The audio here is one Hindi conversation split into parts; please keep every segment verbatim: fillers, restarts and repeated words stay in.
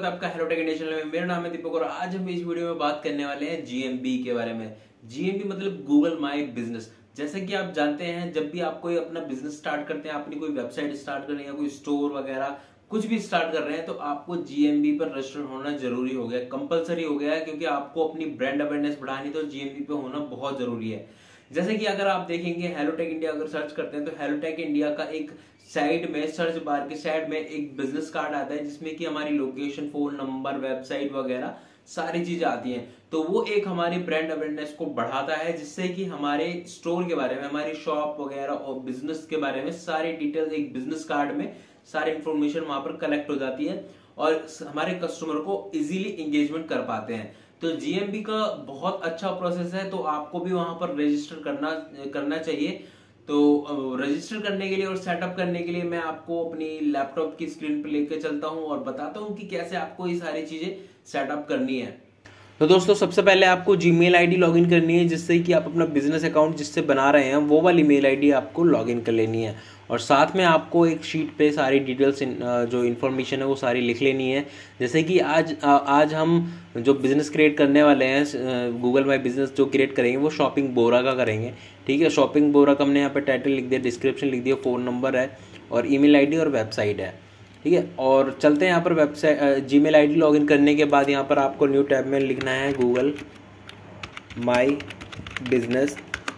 स्वागत है आपका हेलो टेक इंडिया चैनल में। मेरा नाम है दीपक और आज हम इस वीडियो में बात करने वाले हैं जीएमबी के बारे में। जीएमबी मतलब गूगल माई बिजनेस। जैसे कि आप जानते हैं, जब भी आप कोई अपना बिजनेस स्टार्ट करते हैं, अपनी कोई वेबसाइट स्टार्ट कर रहे हैं या कोई स्टोर वगैरह कुछ भी स्टार्ट कर रहे हैं, तो आपको जीएमबी पर रजिस्टर्ड होना जरूरी हो गया, कंपलसरी हो गया है, क्योंकि आपको अपनी ब्रांड अवेयरनेस बढ़ानी तो जीएमबी पे होना बहुत जरूरी है। जैसे कि अगर आप देखेंगे हेलो टेक इंडिया अगर सर्च करते हैं तो हेलो टेक इंडिया का एक साइड में सर्च बार के साइड में एक बिजनेस कार्ड आता है, जिसमें कि हमारी लोकेशन, फोन नंबर, वेबसाइट वगैरह सारी चीजें आती हैं। तो वो एक हमारी ब्रांड अवेयरनेस को बढ़ाता है, जिससे कि हमारे स्टोर के बारे में, हमारी शॉप वगैरह और बिजनेस के बारे में सारी डिटेल्स एक बिजनेस कार्ड में सारी इंफॉर्मेशन वहां पर कलेक्ट हो जाती है और हमारे कस्टमर को इजीली एंगेजमेंट कर पाते हैं। तो जीएमबी का बहुत अच्छा प्रोसेस है, तो आपको भी वहां पर रजिस्टर करना करना चाहिए। तो रजिस्टर करने के लिए और सेटअप करने के लिए मैं आपको अपनी लैपटॉप की स्क्रीन पर लेकर चलता हूं और बताता हूं कि कैसे आपको ये सारी चीजें सेटअप करनी है। तो दोस्तों, सबसे पहले आपको जीमेल आईडी लॉगिन करनी है, जिससे कि आप अपना बिजनेस अकाउंट जिससे बना रहे हैं वो वाली मेल आईडी आपको लॉगिन कर लेनी है। और साथ में आपको एक शीट पे सारी डिटेल्स जो इन्फॉर्मेशन है वो सारी लिख लेनी है। जैसे कि आज आज हम जो बिजनेस क्रिएट करने वाले हैं, गूगल माई बिजनेस जो क्रिएट करेंगे वो शॉपिंग बोरा का करेंगे। ठीक है, शॉपिंग बोरा का हमने यहाँ पे टाइटल लिख दिया, डिस्क्रिप्शन लिख दिया, फ़ोन नंबर है और ईमेल आईडी और वेबसाइट है। ठीक है, और चलते हैं यहाँ पर वेबसाइट जीमेल आईडी लॉगिन करने के बाद यहाँ पर आपको न्यू टैब में लिखना है गूगल माई बिजनेस।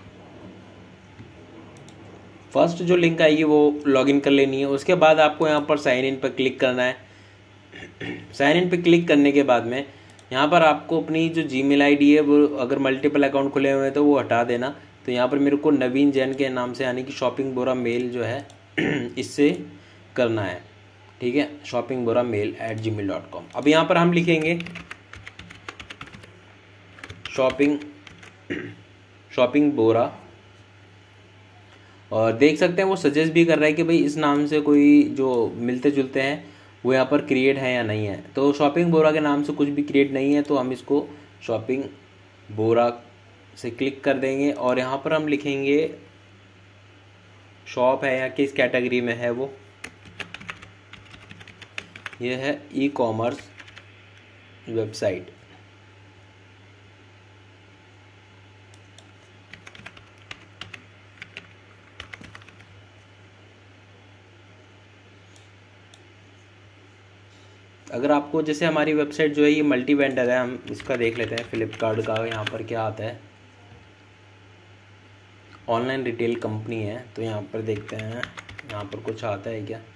फर्स्ट जो लिंक आएगी वो लॉगिन कर लेनी है। उसके बाद आपको यहाँ पर साइन इन पर क्लिक करना है। साइन इन पर क्लिक करने के बाद में यहाँ पर आपको अपनी जो जीमेल आईडी है वो, अगर मल्टीपल अकाउंट खुले हुए हैं तो वो हटा देना। तो यहाँ पर मेरे को नवीन जैन के नाम से, यानी कि शॉपिंग बोरा मेल जो है इससे करना है। ठीक है, shopping Bora mail at G mail dot com. अब यहाँ पर हम लिखेंगे शॉपिंग शॉपिंग बोरा, और देख सकते हैं वो सजेस्ट भी कर रहा है कि भाई इस नाम से कोई जो मिलते जुलते हैं वो यहाँ पर क्रिएट है या नहीं है। तो शॉपिंग बोरा के नाम से कुछ भी क्रिएट नहीं है, तो हम इसको शॉपिंग बोरा से क्लिक कर देंगे और यहाँ पर हम लिखेंगे शॉप है या किस कैटेगरी में है वो। ये है ई कॉमर्स वेबसाइट। अगर आपको, जैसे हमारी वेबसाइट जो है ये मल्टी वेंडर है, हम इसका देख लेते हैं फ्लिपकार्ट का यहाँ पर क्या आता है। ऑनलाइन रिटेल कंपनी है, तो यहाँ पर देखते हैं यहाँ पर कुछ आता है क्या।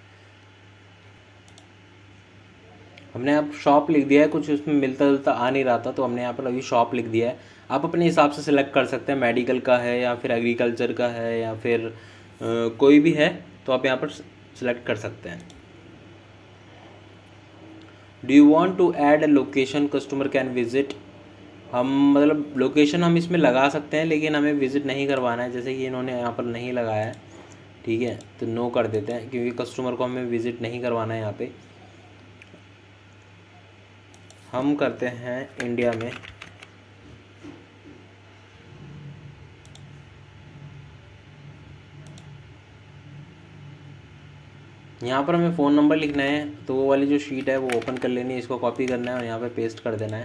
हमने अब शॉप लिख दिया है, कुछ उसमें मिलता जुलता आ नहीं रहा था, तो हमने यहाँ पर अभी शॉप लिख दिया है। आप अपने हिसाब से सिलेक्ट कर सकते हैं, मेडिकल का है या फिर एग्रीकल्चर का है या फिर आ, कोई भी है, तो आप यहाँ पर सिलेक्ट कर सकते हैं। Do you want to add a location customer can visit. हम मतलब लोकेशन हम इसमें लगा सकते हैं, लेकिन हमें विजिट नहीं करवाना है, जैसे कि इन्होंने यहाँ पर नहीं लगाया है। ठीक है, तो नो कर देते हैं, क्योंकि कस्टमर को हमें विजिट नहीं करवाना है। यहाँ पे हम करते हैं इंडिया में। यहाँ पर हमें फ़ोन नंबर लिखना है, तो वो वाली जो शीट है वो ओपन कर लेनी है, इसको कॉपी करना है और यहाँ पे पेस्ट कर देना है।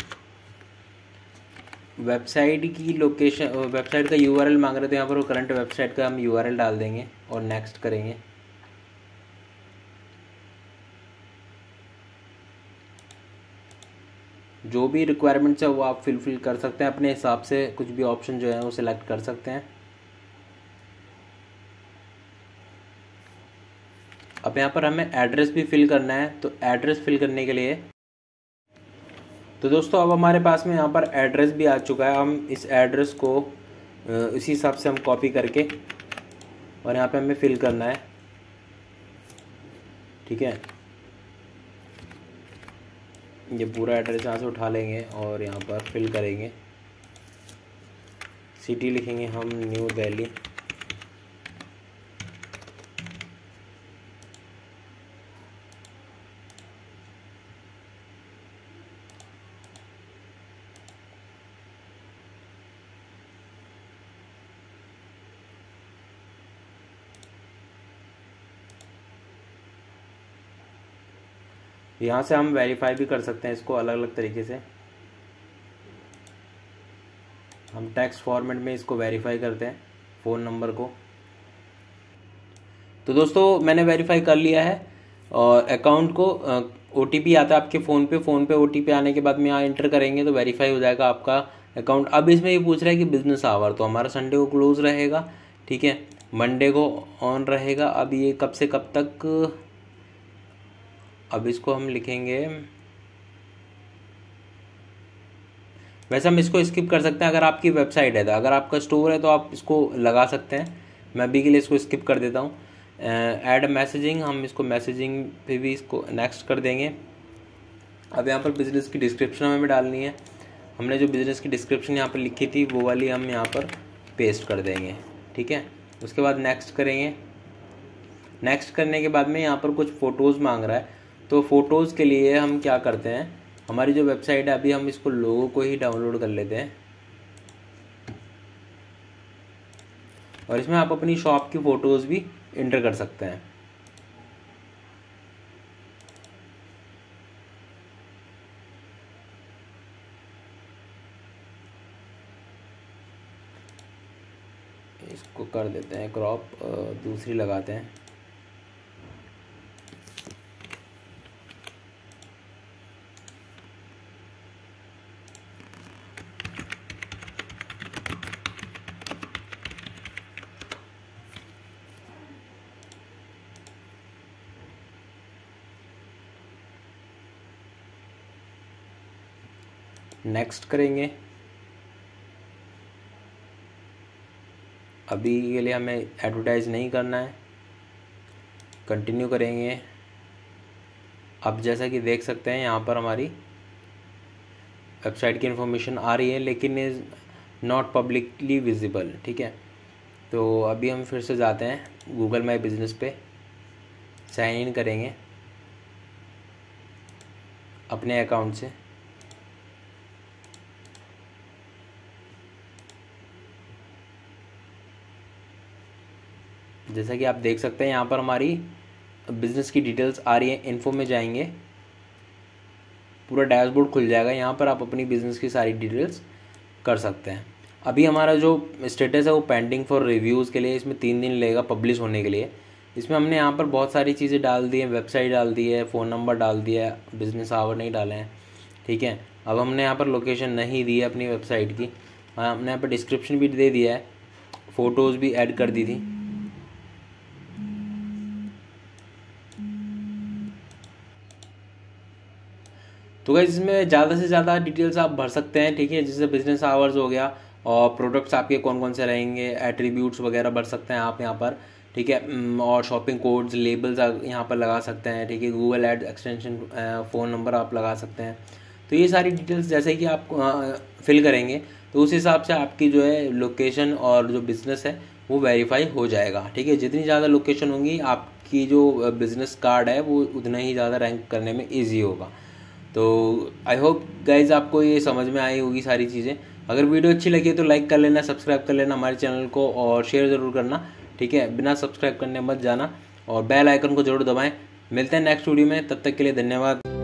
वेबसाइट की लोकेशन, वेबसाइट का यूआरएल मांग रहे थे, यहाँ पर वो करंट वेबसाइट का हम यूआरएल डाल देंगे और नेक्स्ट करेंगे। जो भी रिक्वायरमेंट्स है वो आप फिलफिल कर सकते हैं अपने हिसाब से, कुछ भी ऑप्शन जो है वो सिलेक्ट कर सकते हैं। अब यहाँ पर हमें एड्रेस भी फिल करना है, तो एड्रेस फिल करने के लिए, तो दोस्तों अब हमारे पास में यहाँ पर एड्रेस भी आ चुका है। हम इस एड्रेस को इसी हिसाब से हम कॉपी करके और यहाँ पे हमें फिल करना है। ठीक है, ये पूरा एड्रेस यहाँ से उठा लेंगे और यहाँ पर फिल करेंगे। सिटी लिखेंगे हम न्यू दिल्ली। यहाँ से हम वेरीफाई भी कर सकते हैं इसको अलग अलग तरीके से। हम टेक्स्ट फॉर्मेट में इसको वेरीफाई करते हैं फ़ोन नंबर को। तो दोस्तों मैंने वेरीफाई कर लिया है और अकाउंट को ओटीपी आता है आपके फ़ोन पे। फ़ोन पे ओटीपी आने के बाद में यहाँ एंटर करेंगे तो वेरीफाई हो जाएगा आपका अकाउंट। अब इसमें ये पूछ रहा है कि बिजनेस आवर, तो हमारा संडे को क्लोज रहेगा, ठीक है, मंडे को ऑन रहेगा। अब ये कब से कब तक, अब इसको हम लिखेंगे, वैसे हम इसको स्किप कर सकते हैं अगर आपकी वेबसाइट है तो। अगर आपका स्टोर है तो आप इसको लगा सकते हैं, मैं अभी के लिए इसको स्किप कर देता हूँ। ऐड मैसेजिंग, हम इसको मैसेजिंग पे भी इसको नेक्स्ट कर देंगे। अब यहाँ पर बिजनेस की डिस्क्रिप्शन हमें डालनी है। हमने जो बिज़नेस की डिस्क्रिप्शन यहाँ पर लिखी थी वो वाली हम यहाँ पर पेस्ट कर देंगे, ठीक है। उसके बाद नेक्स्ट करेंगे। नेक्स्ट करने के बाद में यहाँ पर कुछ फ़ोटोज़ मांग रहा है, तो फ़ोटोज़ के लिए हम क्या करते हैं, हमारी जो वेबसाइट है अभी हम इसको लोगो को ही डाउनलोड कर लेते हैं और इसमें आप अपनी शॉप की फ़ोटोज़ भी इंटर कर सकते हैं। इसको कर देते हैं क्रॉप, दूसरी लगाते हैं। नेक्स्ट करेंगे। अभी के लिए हमें एडवर्टाइज नहीं करना है, कंटिन्यू करेंगे। अब जैसा कि देख सकते हैं यहाँ पर हमारी वेबसाइट की इन्फॉर्मेशन आ रही है लेकिन इज़ नॉट पब्लिकली विजिबल, ठीक है। तो अभी हम फिर से जाते हैं गूगल माई बिजनेस पे, साइन इन करेंगे अपने अकाउंट से। जैसा कि आप देख सकते हैं यहाँ पर हमारी बिज़नेस की डिटेल्स आ रही है। इन्फो में जाएंगे, पूरा डैशबोर्ड खुल जाएगा। यहाँ पर आप अपनी बिज़नेस की सारी डिटेल्स कर सकते हैं। अभी हमारा जो स्टेटस है वो पेंडिंग फॉर रिव्यूज़ के लिए, इसमें तीन दिन लगेगा पब्लिश होने के लिए। इसमें हमने यहाँ पर बहुत सारी चीज़ें डाल दी हैं, वेबसाइट डाल दी है, फ़ोन नंबर डाल दिया है, बिज़नेस आवर नहीं डाले हैं, ठीक है। अब हमने यहाँ पर लोकेशन नहीं दी है अपनी वेबसाइट की, हमने यहाँ पर डिस्क्रिप्शन भी दे दिया है, फ़ोटोज़ भी ऐड कर दी थी। तो गाइस इसमें ज़्यादा से ज़्यादा डिटेल्स आप भर सकते हैं, ठीक है, जैसे बिजनेस आवर्स हो गया और प्रोडक्ट्स आपके कौन कौन से रहेंगे, एट्रीब्यूट्स वगैरह भर सकते हैं आप यहाँ पर, ठीक है। और शॉपिंग कोड्स, लेबल्स यहाँ पर लगा सकते हैं, ठीक है। Google ad extension, phone number आप लगा सकते हैं। तो ये सारी डिटेल्स जैसे कि आप फिल करेंगे तो उस हिसाब से आपकी जो है लोकेशन और जो बिज़नेस है वो वेरीफाई हो जाएगा, ठीक है। जितनी ज़्यादा लोकेशन होंगी आपकी जो बिज़नेस कार्ड है वो उतना ही ज़्यादा रैंक करने में ईजी होगा। तो आई होप गाइज आपको ये समझ में आई होगी सारी चीज़ें। अगर वीडियो अच्छी लगी तो लाइक कर लेना, सब्सक्राइब कर लेना हमारे चैनल को और शेयर ज़रूर करना, ठीक है। बिना सब्सक्राइब करने मत जाना और बेल आइकन को जरूर दबाएं। मिलते हैं नेक्स्ट वीडियो में, तब तक के लिए धन्यवाद।